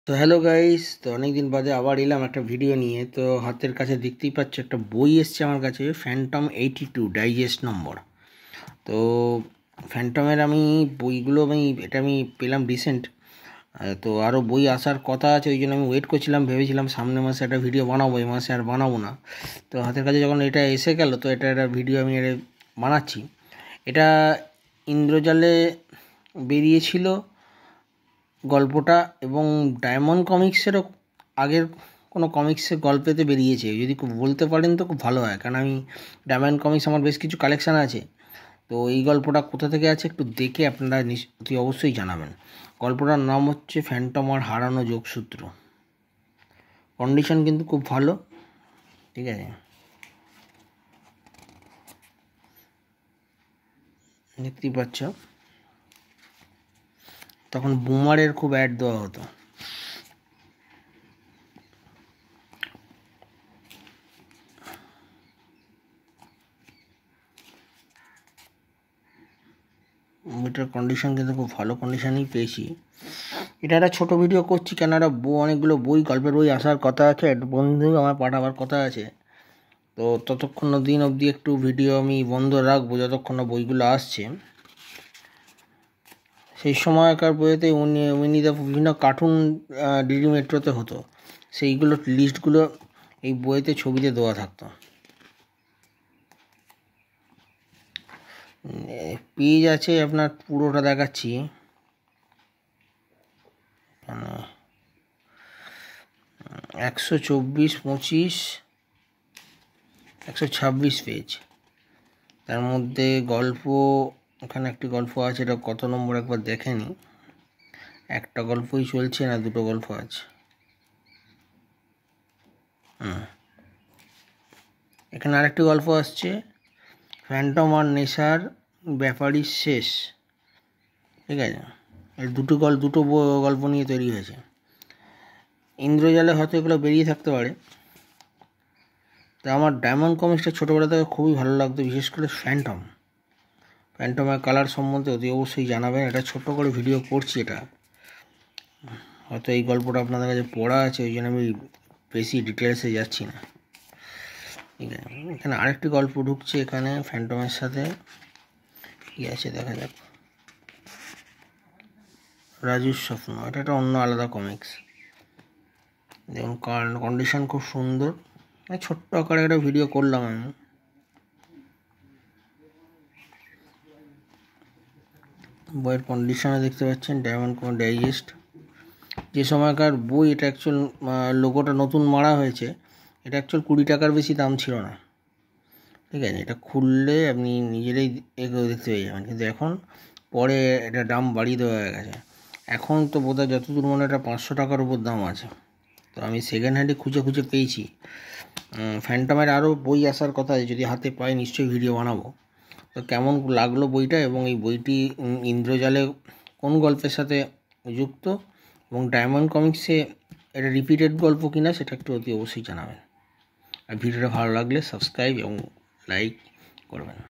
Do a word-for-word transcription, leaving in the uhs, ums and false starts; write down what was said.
তো hello guys, তো অনেক দিন বাদে আবার এলাম একটা ভিডিও নিয়ে। তো হাতের কাছে দেখতেই পাচ্ছ একটা বই এসছে আমার কাছে, Phantom eighty two digest number. তো ফ্যান্টমের আমি বইগুলো আমি এটা আমি পেলাম রিসেন্ট। তো আরও বই আসার কথা আছে, ওই জন্য আমি ওয়েট করছিলাম, ভেবেছিলাম সামনের মাসে একটা ভিডিও বানাবো, এই মাসে আর বানাবো না। তো হাতের কাছে যখন এটা এসে গেল, তো এটা একটা ভিডিও আমি এটা বানাচ্ছি। এটা ইন্দ্রজালে বেরিয়েছিল গল্পটা, এবং ডায়মন্ড কমিক্সেরও আগের কোনো কমিক্সের গল্পেতে বেরিয়েছে। যদি খুব বলতে পারেন তো খুব ভালো হয়, কারণ আমি ডায়মন্ড কমিক্স আমার বেশ কিছু কালেকশান আছে। তো এই গল্পটা কোথা থেকে আছে একটু দেখে আপনারা নিশ্চয়ই অবশ্যই জানাবেন। গল্পটার নাম হচ্ছে ফ্যান্টম আর হারানো যোগসূত্র। কন্ডিশন কিন্তু খুব ভালো, ঠিক আছে। দেখতেই পাচ্ছ, তখন বুমারের খুব অ্যাড দেওয়া হতো। এটার কন্ডিশন কিন্তু খুব ভালো কন্ডিশনেই পেয়েছি। এটা একটা ছোটো ভিডিও করছি, কেন একটা বই, অনেকগুলো বই, গল্পের বই আসার কথা আছে, একটা বন্ধু আমার পাঠাবার কথা আছে। তো ততক্ষণ দিন অবধি একটু ভিডিও আমি বন্ধ রাখবো, যতক্ষণ না বইগুলো আসছে। সেই সময়কার বইয়েতে উনি উইনিদা বিভিন্ন কার্টুন ডিডি মেট্রোতে হতো, সেইগুলো লিস্টগুলো এই বইয়েতে ছবিতে দেওয়া থাকতো। পেজ আছে আপনার, পুরোটা দেখাচ্ছি, একশো চব্বিশ পঁচিশ একশো ছাব্বিশ পেজ। তার মধ্যে গল্প, ওখানে একটি গল্প আছে, এটা কত নম্বর একবার দেখে নি। একটা গল্পই চলছে না, দুটো গল্প আছে। হুম, এখানে আরেকটি গল্প আসছে, ফ্যান্টম আর নেশার ব্যাপারই শেষ, ঠিক আছে। এই দুটো গল্প দুটো গল্প নিয়ে তৈরি হয়েছে। ইন্দ্রজালে হয়তো এগুলো বেরিয়ে থাকতে পারে। তো আমার ডায়মন্ড কমিক্সটা ছোটোবেলা থেকে খুবই ভালো লাগতো, বিশেষ করে ফ্যান্টম ফ্যান্টমের কালার সম্বন্ধে অতি অবশ্যই জানাবেন। এটা ছোট্ট করে ভিডিও করছি, এটা হয়তো এই গল্পটা আপনাদের কাছে পড়া আছে, ওই জন্য আমি বেশি ডিটেলসে যাচ্ছি না, ঠিক আছে। এখানে আরেকটি গল্প ঢুকছে এখানে ফ্যান্টমের সাথে, কী আছে দেখা যাক। রাজুর স্বপ্ন, এটা একটা অন্য আলাদা কমিক্স। দেখুন কন্ডিশন খুব সুন্দর, ছোট্ট আকারে একটা ভিডিও করলাম আমি। বইয়ের কন্ডিশনে দেখতে পাচ্ছেন ডায়মন্ড ডাইজেস্ট, যে সময়কার বই। এটা অ্যাকচুয়াল লোগোটা নতুন মারা হয়েছে, এটা অ্যাকচুয়াল কুড়ি টাকার বেশি দাম ছিল না, ঠিক আছে। এটা খুললে আপনি নিজেরাই এগুলো দেখতে পেয়ে যাবেন, কিন্তু এখন পরে এটা দাম বাড়িয়ে দেওয়া হয়ে গেছে। এখন তো বোধহয় যতদূর মনে এটা পাঁচশো টাকার উপর দাম আছে। তো আমি সেকেন্ড হ্যান্ডে খুঁজে খুঁজে পেয়েছি। ফ্যান্টমের আরও বই আসার কথা আছে, যদি হাতে পাই নিশ্চয়ই ভিডিও বানাবো। তো কেমন লাগলো বইটা, এবং এই বইটি ইন্দ্রজালে কোন গল্পের সাথে যুক্ত, এবং ডায়মন্ড কমিক্সে এটা রিপিটেড গল্প কিনা, সেটা একটু অতি অবশ্যই জানাবেন। আর ভিডিওটা ভালো লাগলে সাবস্ক্রাইব এবং লাইক করবেন।